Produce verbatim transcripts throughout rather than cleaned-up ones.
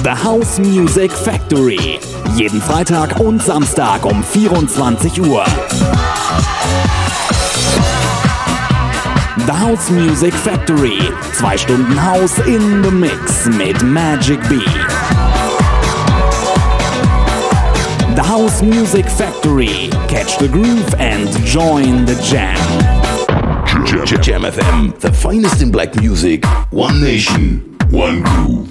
The House Music Factory. Jeden Freitag und Samstag um vierundzwanzig Uhr. The House Music Factory. Zwei Stunden House in the Mix mit Magic B. The House Music Factory. Catch the groove and join the jam. Jam, Jam F M, the finest in black music. One nation, one groove.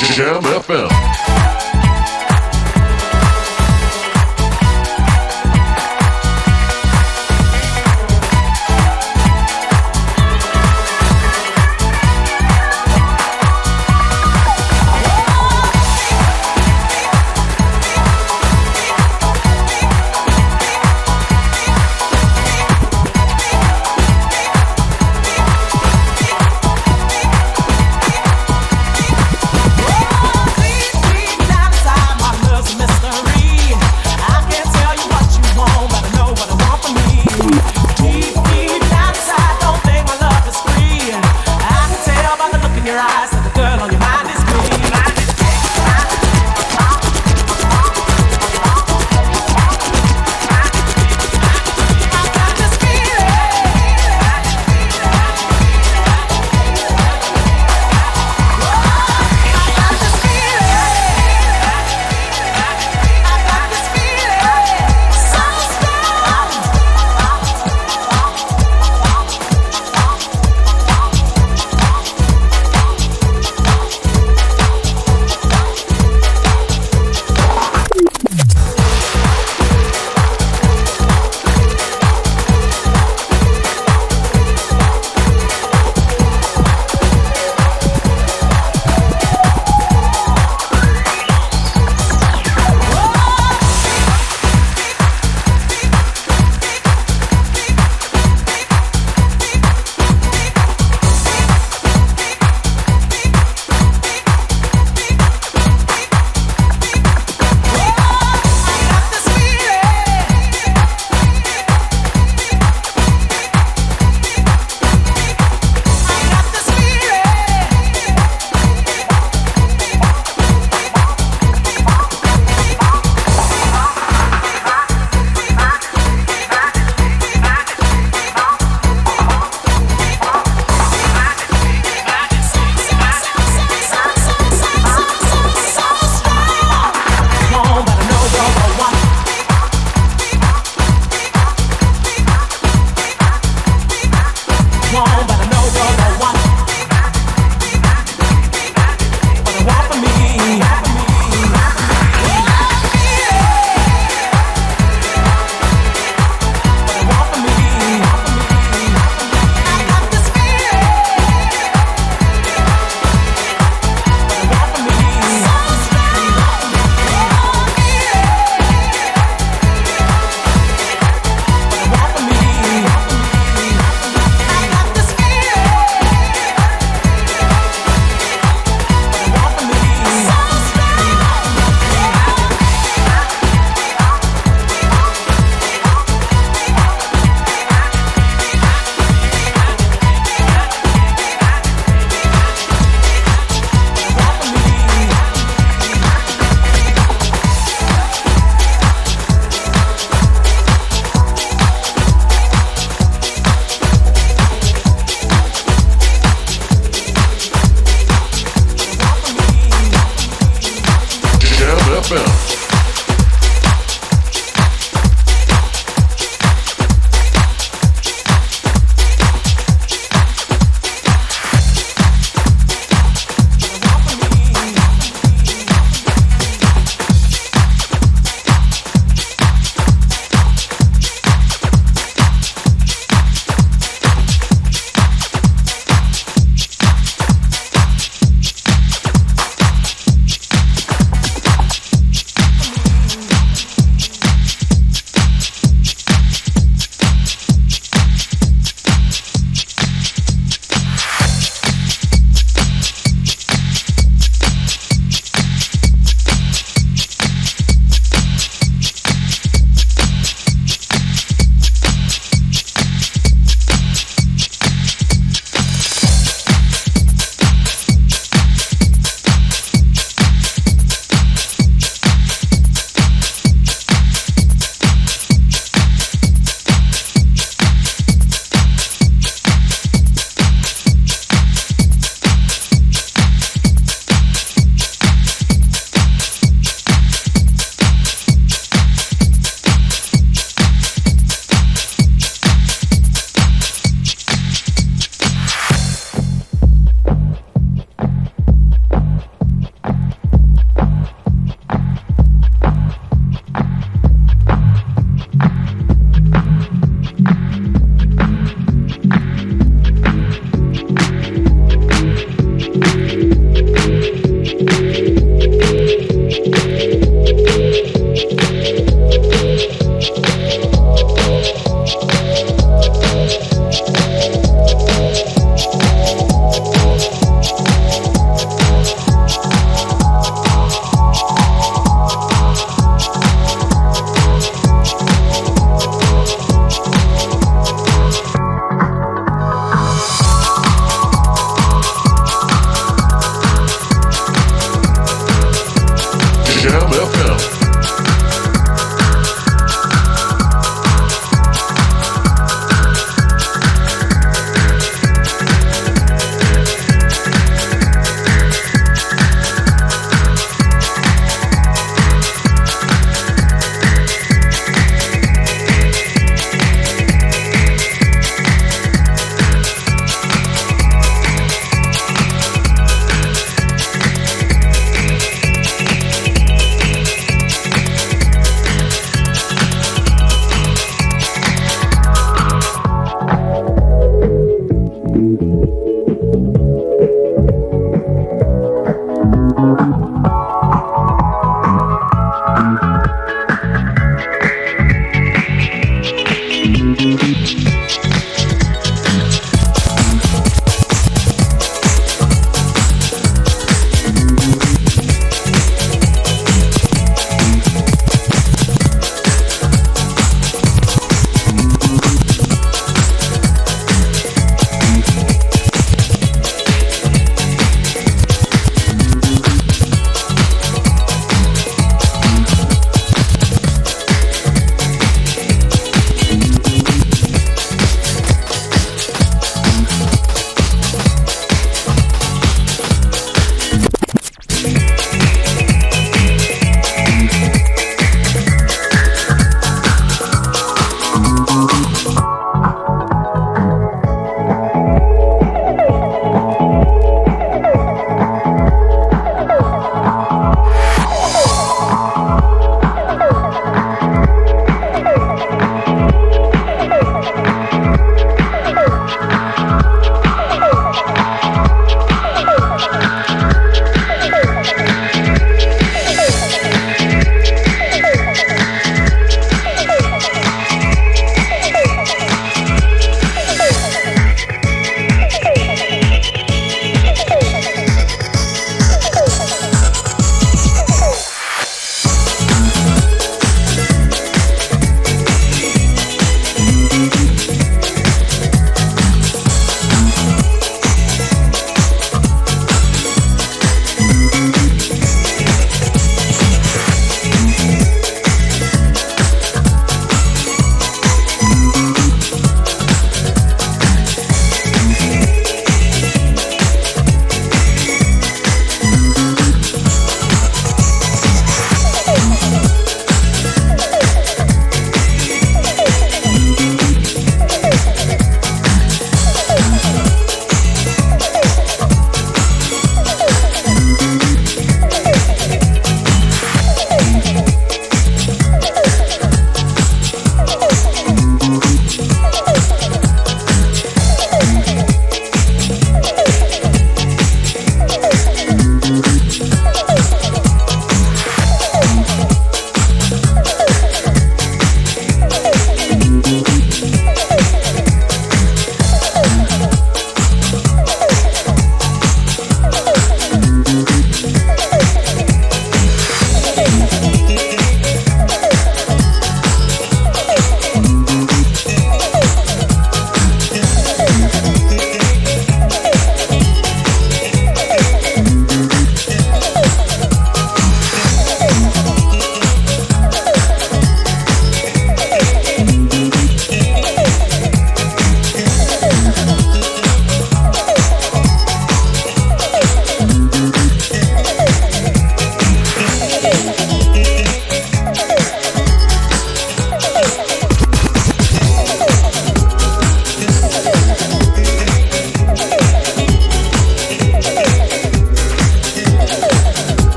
Jam F M. Please, please.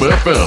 F M.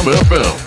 F M.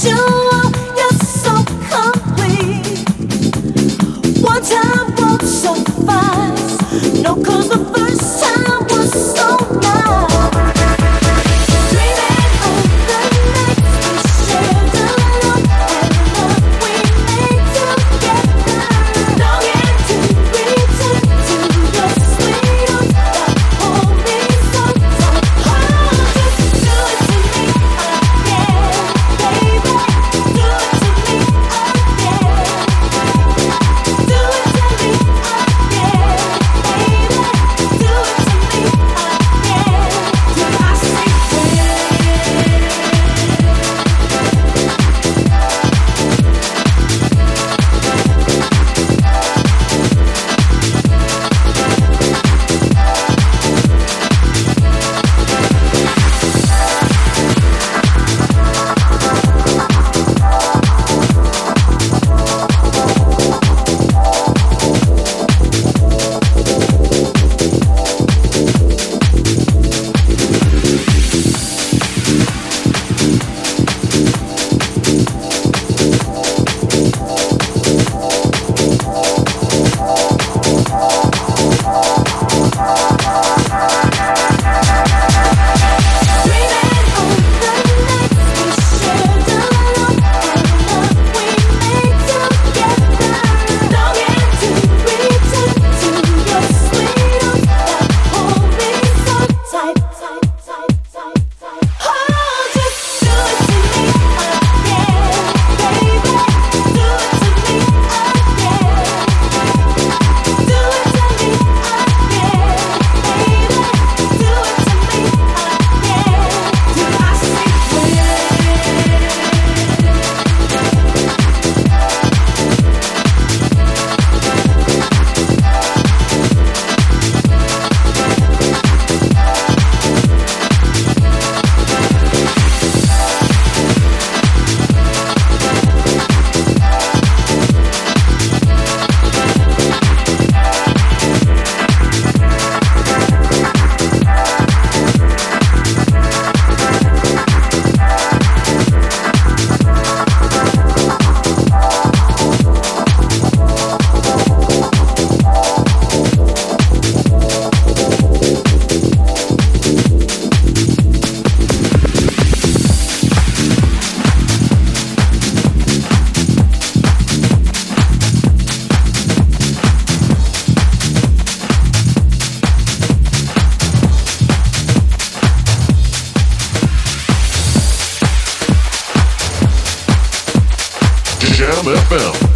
Jam F M.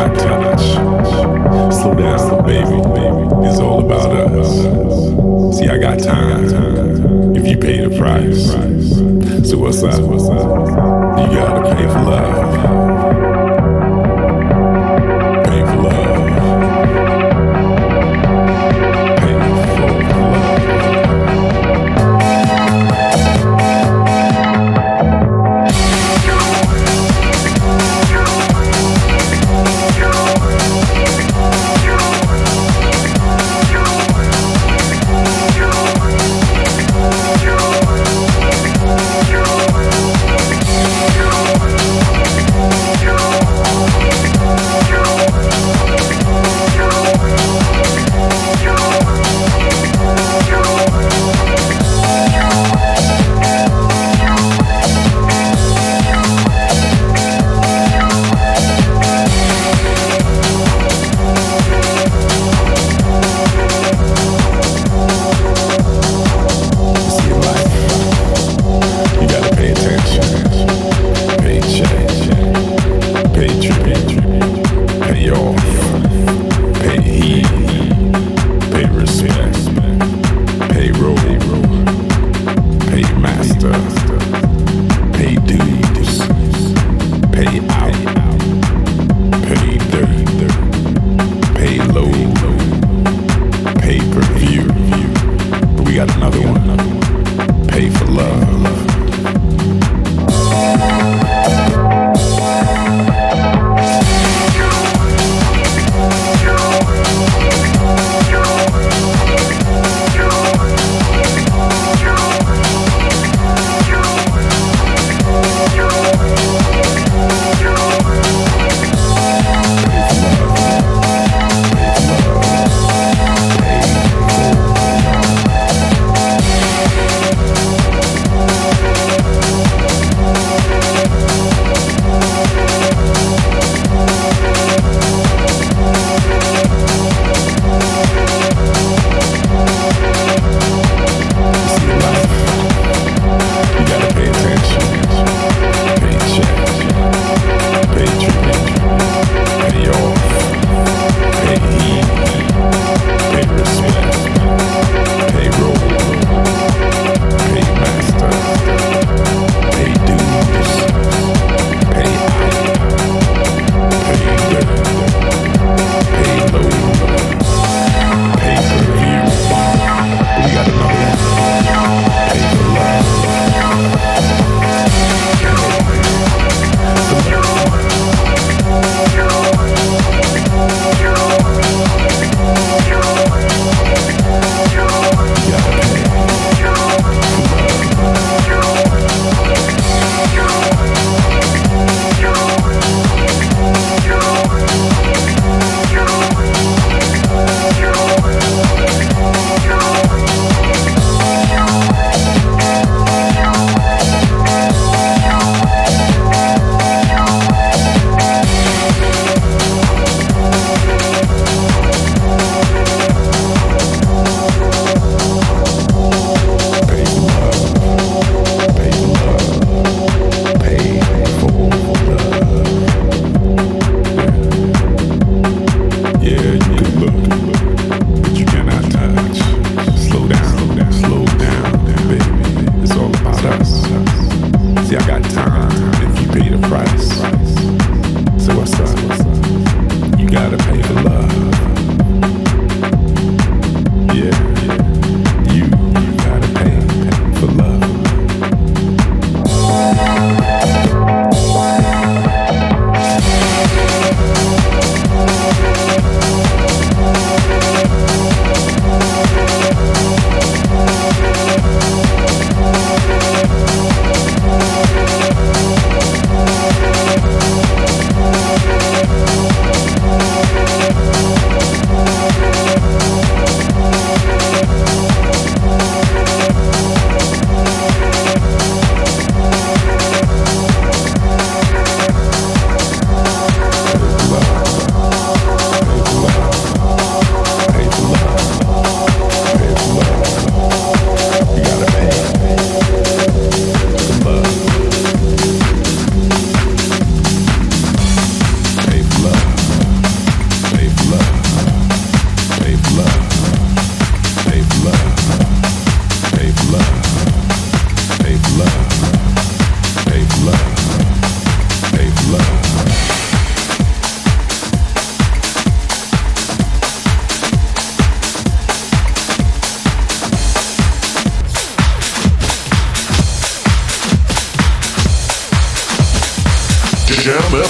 I touch. Slow down, baby, baby. It's all about us. See, I got time if you pay the price. So what's up? You gotta pay for love.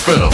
F M.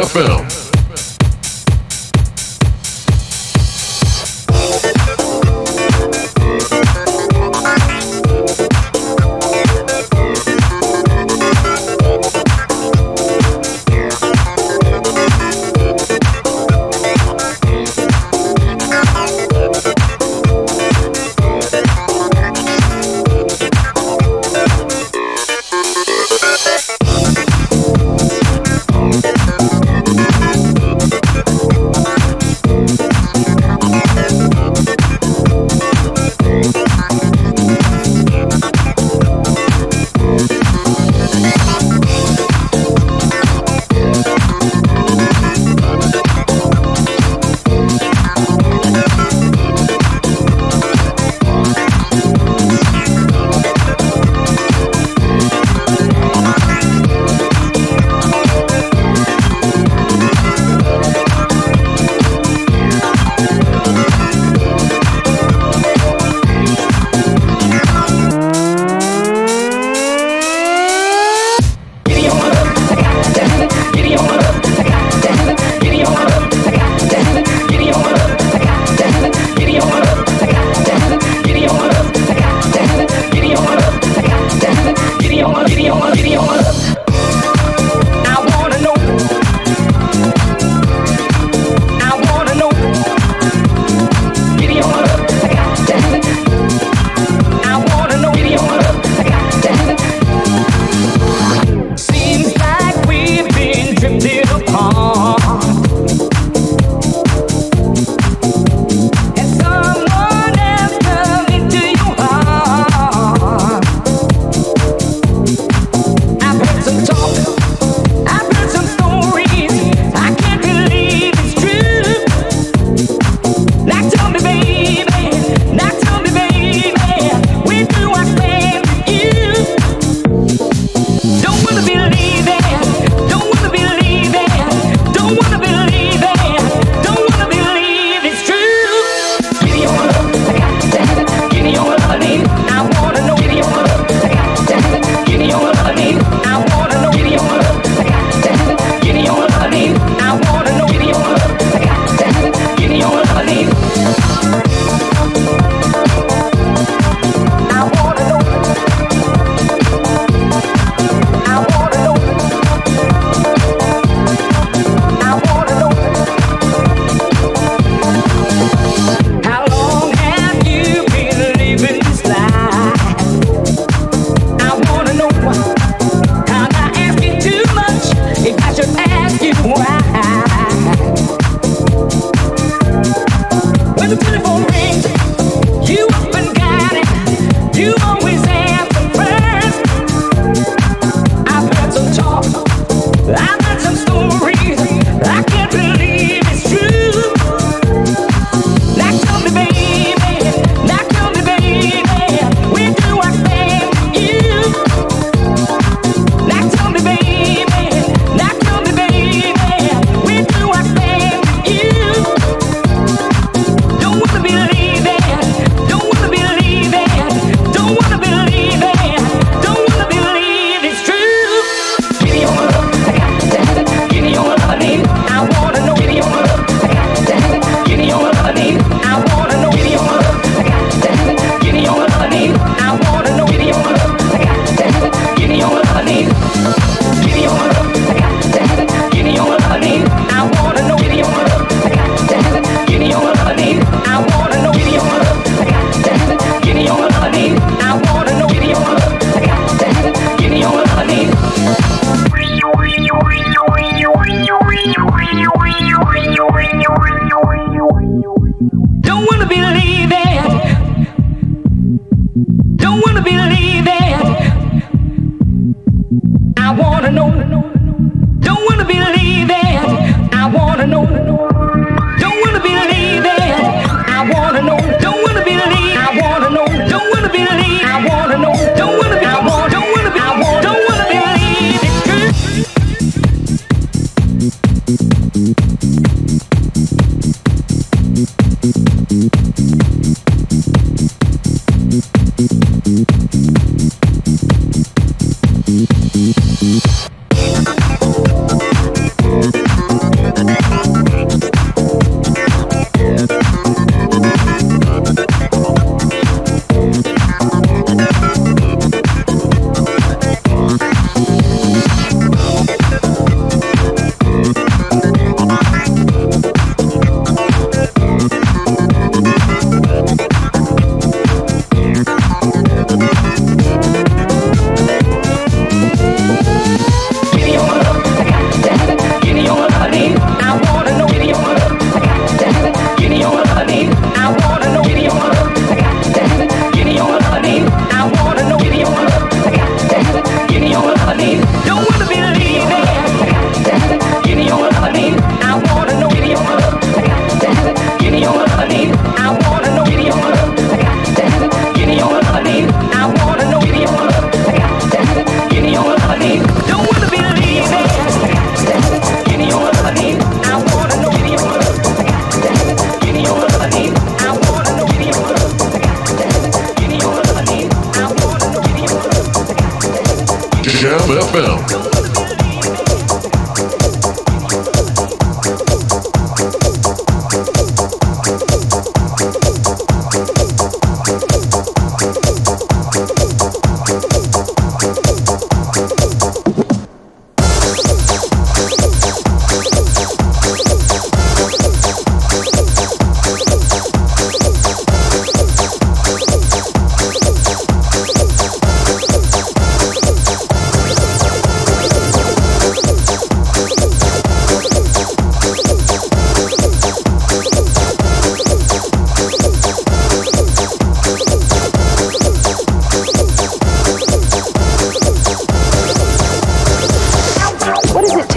F M. We'll be right back.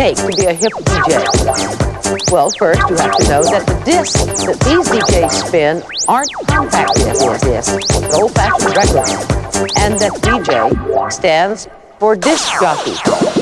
take to be a hip D J? Well, first you have to know that the discs that these D Js spin aren't compact discs, but old-fashioned records, and that D J stands for disc jockey.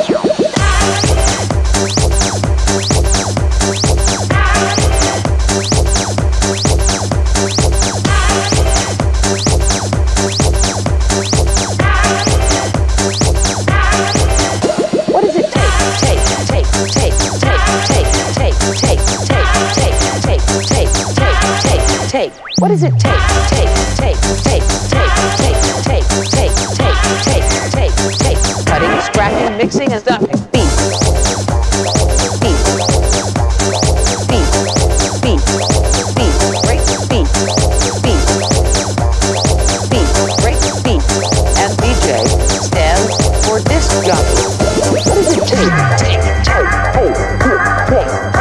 What does it take? Take, take, take, take, take, take, take, take, take, take, take. Cutting, scratching, mixing, and stuffing. Beat. Beat. Beat. Beat. Beat. Break, beat. Beat. Beat. Break, beat. And D J stands for disc jockey. What does it take? Take, take, take, take, take.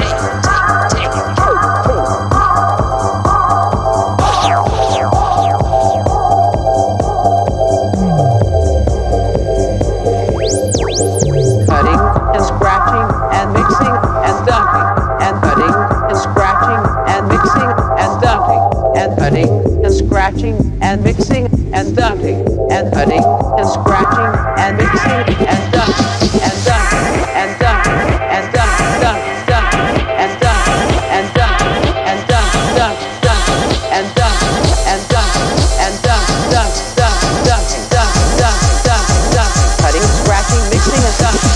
And mixing and dumping and cutting and scratching and mixing and dumping and dumping and dumping and dumping dumping and dumping and dumping and dumping dumping and dumping and dumping and dumping dumping dumping dumping dumping dumping dumping cutting, scratching, mixing and dumping.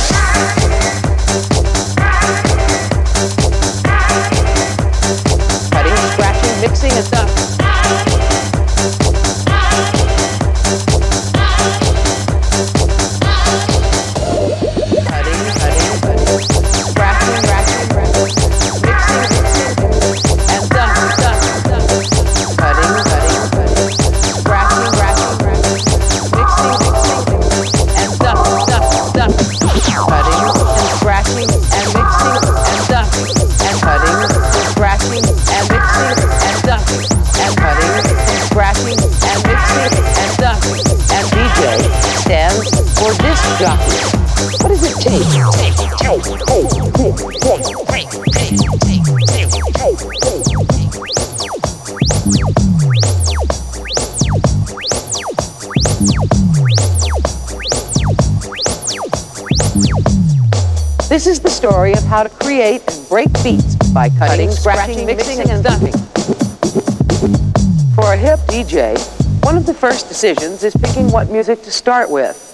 Cutting, scratching, mixing and dumping. What does it take? Take, take, take, take, take, take, take, take, take. This is the story of how to create and break beats by cutting, scratching, mixing, and dumping. For a hip D J, one of the first decisions is picking what music to start with.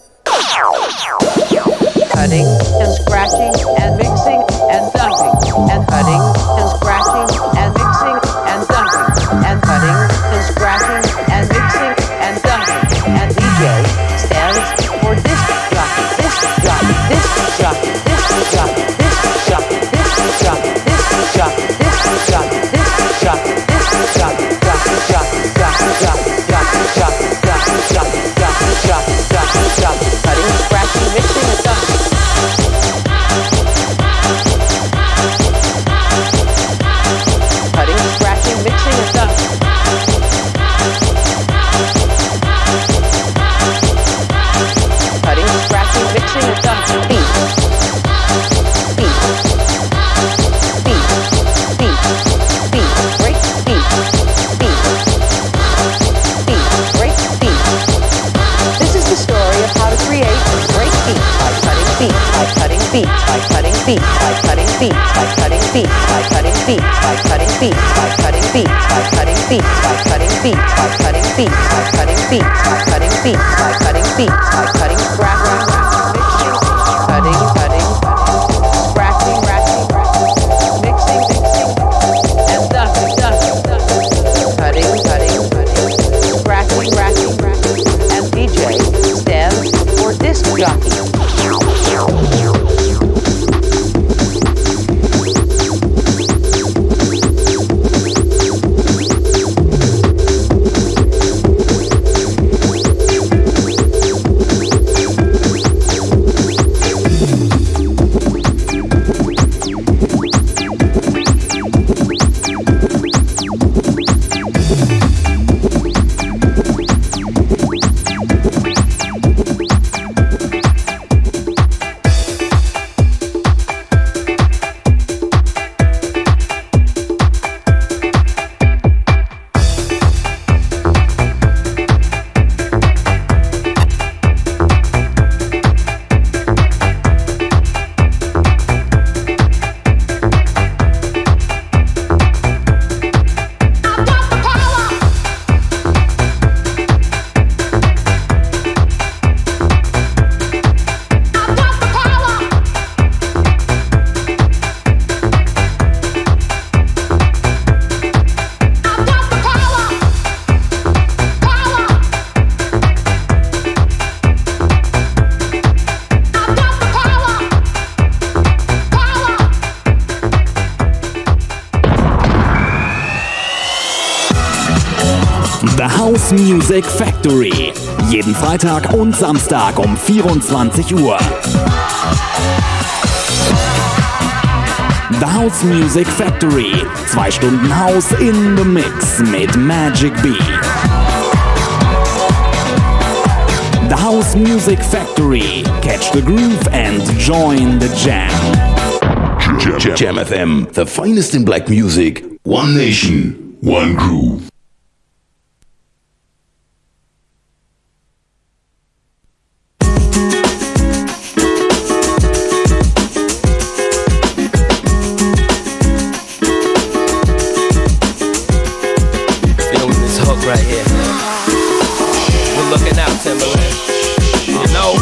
Cutting and scratching and mixing and dumping and cutting and scratching and mixing and dumping and cutting and scratching and mixing and dumping and D J stands for disc jockey, disc jockey, disc jockey, disc jockey, disc jockey, disc jockey, disc jockey, disc jockey, disc jockey, disc jockey, jockey, jockey, jockey, jockey, jockey, jockey, jockey, jockey, jockey, jockey, jockey, jockey, cutting, scratching, mixing and dumping. Cutting, scratching, mixing and dumping. Cutting, scratching, mixing and dumping. Beat. Beat. Beat. Beat. Beat. Break. Beat. Beat. Beat. Break. Beat. This is the story of how to create and break beats by cutting beats, by cutting beats, by cutting beats, by cutting beats, by cutting beats, by cutting beats, by cutting beats, by cutting beats, by cutting beats, by cutting beats, by cutting beats, by cutting beats, by cutting beats, by cutting beats, by cutting, scratching, mixing, cutting, cutting, scratching, ratching, mixing, mixing, and dumping, dumping, cutting, cutting, scratching, ratching, and D J stands for disc jockey. The House Music Factory. Jeden Freitag und Samstag um vierundzwanzig Uhr. The House Music Factory. Zwei Stunden House in the Mix mit Magic B. The House Music Factory. Catch the groove and join the jam. Jam, Jam F M, the finest in black music. One nation, one groove. Right here. We're looking out, Timberland. You know?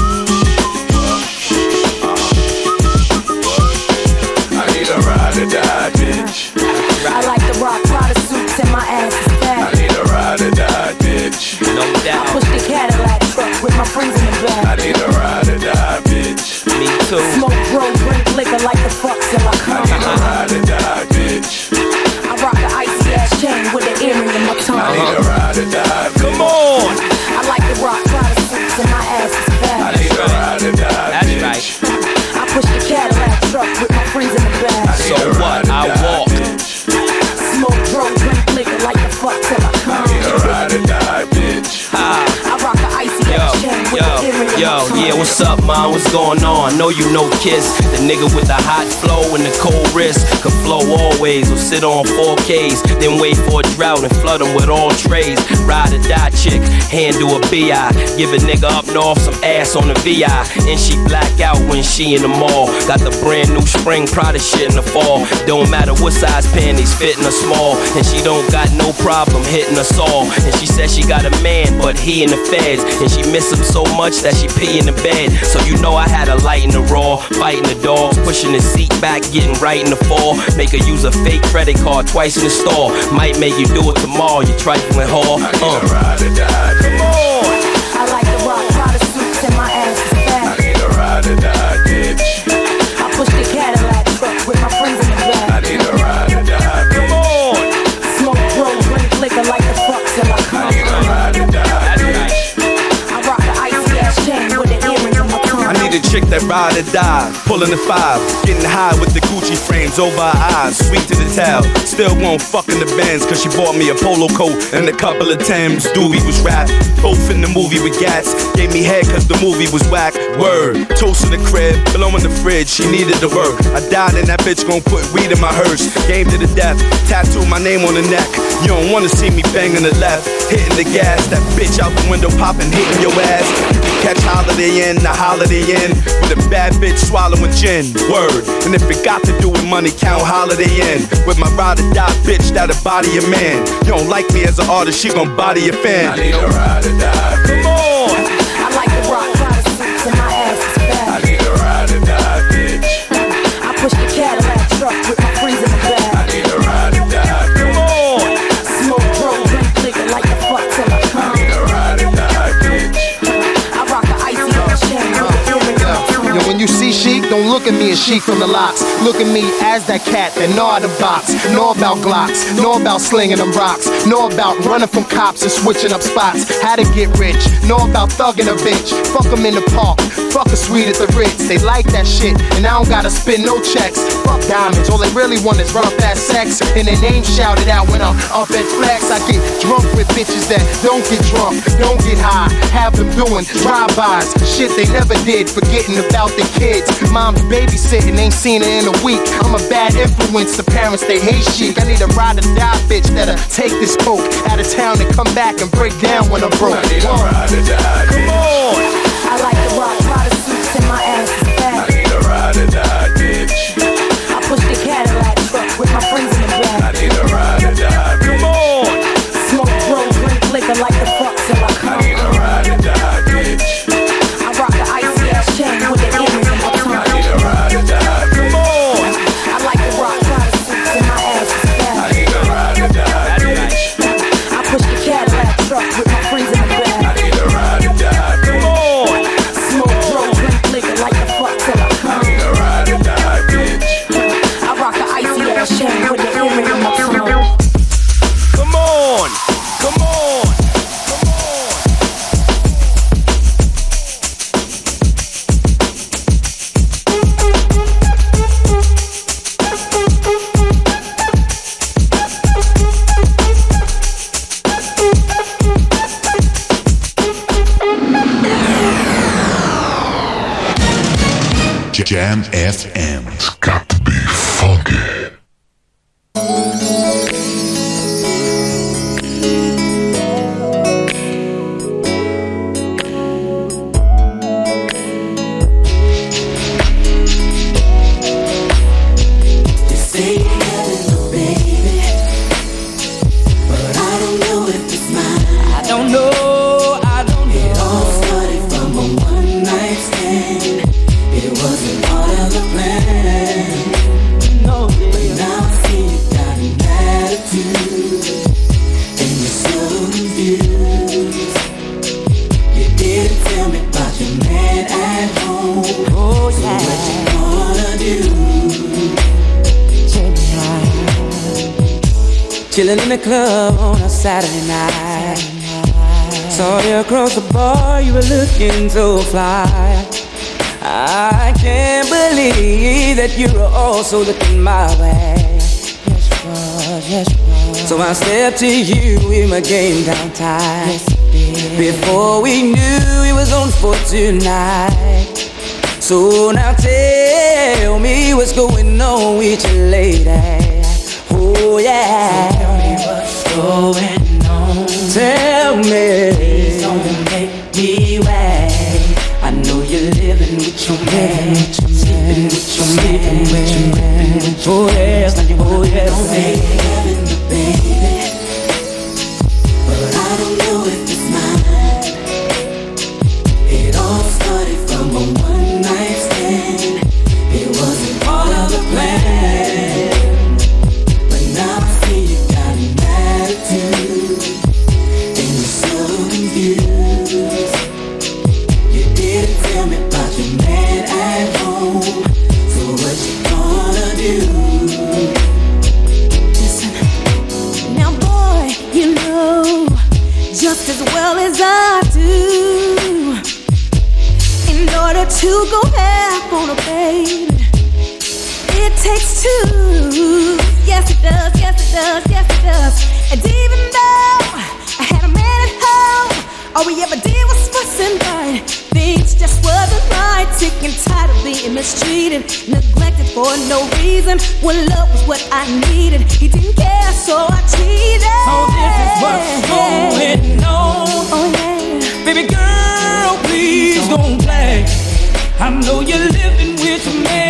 I need a ride or die, bitch. I like the rock Prada suits and my ass is fat. I need a ride or die, bitch. No doubt. I push the Cadillac truck with my friends in the back. I need a ride or die, bitch. Me too. Smoke, bro, drink liquor like the fuck till I come. I need a ride or die, bitch. I rock the icy ass chain with an earring in my tongue. I need a ride or die, bitch. Come on. I like the rock Prada suits and my ass is fat. I need a ride or die, That's bitch. right. I push the Cadillac truck with my friends in the back. So what? I walk. Smoke, bro, drink liquor like the fuck till I come. I need a ride or die, bitch. Ah. I rock the icy Yo, ass chain with yo, an earring in yo, my tongue. yeah, what's up, man? What's going on? Know you know Kiss, the nigga with the hot flow and the cold wrist. Could flow always or sit on four Ks, then wait for a drought and flood them with all trays. Ride or die chick, handle a B I. Give a nigga up north some ass on the V I. And she black out when she in the mall. Got the brand new spring Prada shit in the fall. Don't matter what size panties, fitting her small. And she don't got no problem hitting us all. And she said she got a man, but he in the feds. And she miss him so much that she pee in the bed. So you know I had a light in the raw, fighting the dogs, pushing the seat back, getting right in the fall. Make her use a fake credit card twice in the store. Might make you do it tomorrow, you trifling whore. I need Uh. a ride or die, bitch. I like the rock Prada suits and my ass is I fat. need a ride or die, bitch. I push the Cadillac truck with my friends in the I back. need a ride or die, bitch. Smoke, bro, drink liquor like the fuck till I I come. need a ride or die, That's bitch. right. I rock the icy ass chain with an earring in my tongue. I need a chick that ride or die, pulling the five, getting high with the Gucci frames over her eyes, sweet to the tail. Still won't fuck in the Benz, cause she bought me a polo coat and a couple of Timbs. Doobie was rap, both in the movie with gats. Gave me head cause the movie was whack. Word, toast in the crib, below in the fridge, she needed the work. I died and that bitch gon' put weed in my hearse. Game to the death, tattoo my name on the neck. You don't wanna see me banging the left, hitting the gas. That bitch out the window popping, hitting your ass. You can catch Holiday Inn, the Holiday Inn, with a bad bitch swallowing gin. Word, and if it got to do with money, count Holiday Inn. With my ride or die bitch that'll body a man. You don't like me as an artist, she gon' body a I fan. need a ride or die, bitch. I like the rock Prada suits and my ass is I fat. need a ride or die, bitch. I push the Cadillac truck with my friends in the I back. need a ride or die, bitch. Smoke, bro, drink liquor like the fuck till I I come. need a ride or die, bitch. I rock the icy ass chain with an earring in my tongue. Yo, when you see Sheik, don't look at me as Sheik from the locks. Look at me as that cat that know how to box, know about Glocks, know about slinging them rocks, know about running from cops and switching up spots, how to get rich, know about thugging a bitch, fuck them in the park, fuck a suite at the Ritz. They like that shit, and I don't gotta spend no checks. Fuck diamonds, all they really want is rough ass sex, and their name shouted out when I'm up at flex. I get drunk with bitches that don't get drunk, don't get high, have them doing drive-bys, shit they never did, forgetting about their kids. Mom's babysitting, ain't seen her in a week. I'm a bad influence to parents, they hate Chic. I need a ride or die bitch that'll take this coke out of town and come back and break down when I'm broke. I need a ride or die, bitch. I like the rock Prada suits and my ass is I fat. need a ride or die, bitch. I push the Cadillac truck with my friends in the I back. need a ride or die, bitch. Smoke, bro, drink liquor like the fuck till I I come. need a ride or die, bitch. I rock the icy ass chain with the earring in my I tongue. need a ride or die, bitch. I like the rock Prada suits and my ass is I fat. need a ride or die, bitch. I push the Cadillac truck with my friends in the I back. need a ride or die, bitch. Jam F M. It's got to be funky. Chillin' in the club on a Saturday night. Saw you across the bar, you were looking so fly. I can't believe that you were also looking my way. Yes, was, yes, was. So I stepped to you with my game down tight. Yes, before we knew it was on for tonight. So now tell me what's going on with your lady. Oh yeah. So tell me what's going on. Tell me. Please don't make me wait. I know you're living with your man, sleeping with your man, sleeping with your man. Oh yes, oh yes. Don't make heaven the baby, but I don't know if it's mine. It all started from a one night stand. It wasn't part of the plan. Now I see you got an attitude, and you're so confused. You didn't tell me about your man at home, so what you gonna do? Listen, now boy, you know just as well as I do, in order to go half on a baby, it takes two. Yes it does, yes it does, yes it does. And even though I had a man at home, all we ever did was fuss and fight. Things just wasn't right. Sick and tired of being mistreated, neglected for no reason, when love was what I needed. He didn't care, so I cheated. So this is what's going on. Oh yeah. Baby girl, please don't play. I know you're living with your man.